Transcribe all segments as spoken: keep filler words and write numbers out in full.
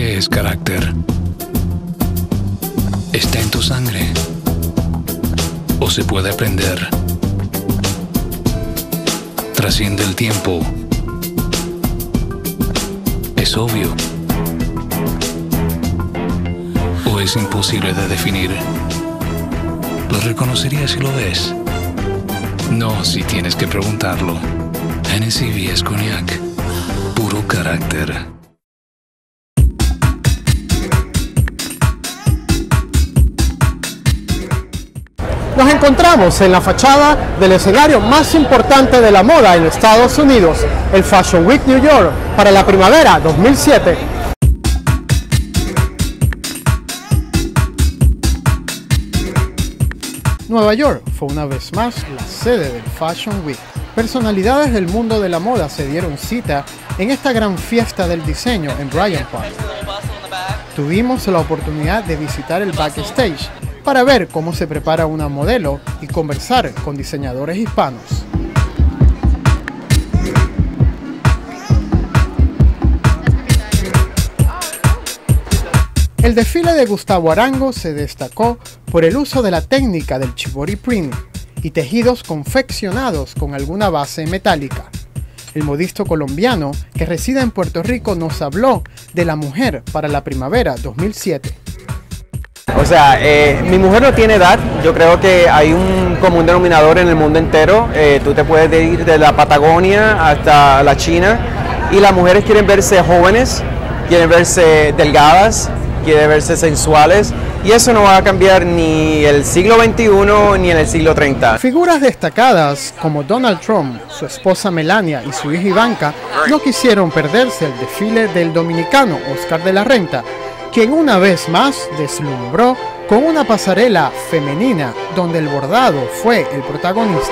¿Qué es carácter? ¿Está en tu sangre? ¿O se puede aprender? ¿Trasciende el tiempo? ¿Es obvio? ¿O es imposible de definir? ¿Lo reconocerías si lo ves? No, si tienes que preguntarlo. Hennessy V S Cognac. Puro carácter. Nos encontramos en la fachada del escenario más importante de la moda en Estados Unidos, el Fashion Week New York, para la primavera dos mil siete. Nueva York fue una vez más la sede del Fashion Week. Personalidades del mundo de la moda se dieron cita en esta gran fiesta del diseño en Bryant Park. Tuvimos la oportunidad de visitar el backstage para ver cómo se prepara una modelo y conversar con diseñadores hispanos. El desfile de Gustavo Arango se destacó por el uso de la técnica del Chicory print y tejidos confeccionados con alguna base metálica. El modisto colombiano que reside en Puerto Rico nos habló de la mujer para la primavera dos mil siete. O sea, eh, mi mujer no tiene edad, yo creo que hay un común denominador en el mundo entero, eh, tú te puedes ir de la Patagonia hasta la China y las mujeres quieren verse jóvenes, quieren verse delgadas, quieren verse sensuales y eso no va a cambiar ni el siglo veintiuno ni en el siglo treinta. Figuras destacadas como Donald Trump, su esposa Melania y su hija Ivanka no quisieron perderse el desfile del dominicano Oscar de la Renta, quien una vez más deslumbró con una pasarela femenina donde el bordado fue el protagonista.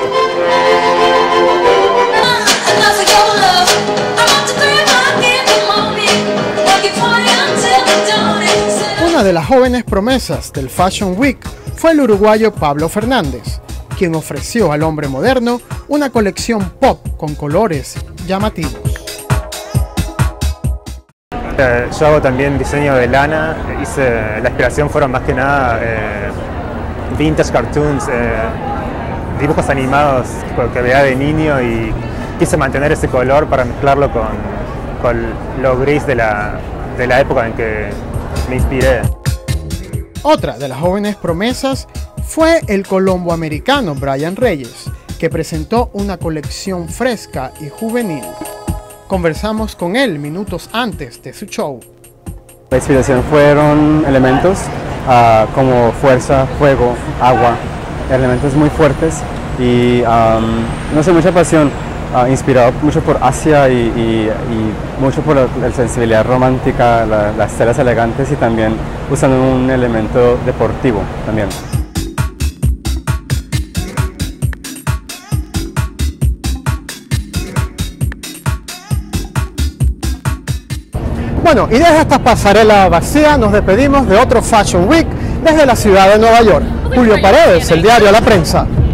Una de las jóvenes promesas del Fashion Week fue el uruguayo Pablo Fernández, quien ofreció al hombre moderno una colección pop con colores llamativos. Yo hago también diseño de lana, hice, la inspiración fueron más que nada eh, vintage cartoons, eh, dibujos animados que veía de niño y quise mantener ese color para mezclarlo con, con lo gris de la, de la época en que me inspiré. Otra de las jóvenes promesas fue el colombo-americano Brian Reyes, que presentó una colección fresca y juvenil. Conversamos con él minutos antes de su show. La inspiración fueron elementos uh, como fuerza, fuego, agua, elementos muy fuertes y um, no sé, mucha pasión, uh, inspirado mucho por Asia y, y, y mucho por la, la sensibilidad romántica, la, las telas elegantes y también usando un elemento deportivo también. Bueno, y desde esta pasarela vacía nos despedimos de otro Fashion Week desde la ciudad de Nueva York. Julio Paredes, el diario La Prensa.